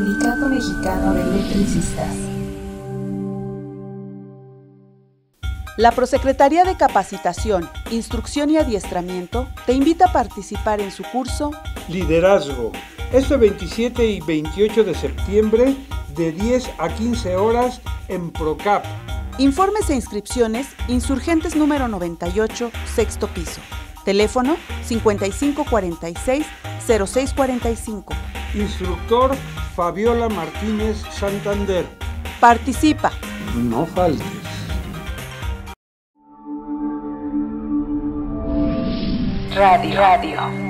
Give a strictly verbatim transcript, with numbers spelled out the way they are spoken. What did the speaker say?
Sindicato Mexicano de Electricistas. La Prosecretaría de Capacitación, Instrucción y Adiestramiento te invita a participar en su curso Liderazgo, este veintisiete y veintiocho de septiembre de diez a quince horas en Procap. Informes e inscripciones, Insurgentes número noventa y ocho, sexto piso. Teléfono cincuenta y cinco cuarenta y seis, cero seis cuarenta y cinco. Instructor Fabiola Martínez Santander. Participa. No faltes. Radio. Radio.